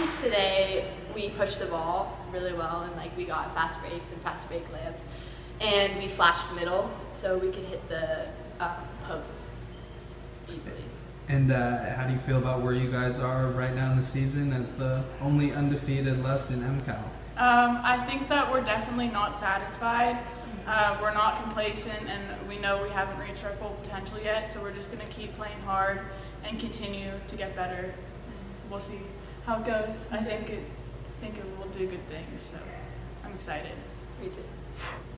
today we pushed the ball really well, and like we got fast breaks and fast break layups, and we flashed the middle so we could hit the posts easily. And how do you feel about where you guys are right now in the season as the only undefeated left in MCAL? I think that we're definitely not satisfied. We're not complacent, and we know we haven't reached our full potential yet, so we're just going to keep playing hard and continue to get better. We'll see how it goes. I think it will do good things, so I'm excited. Me too.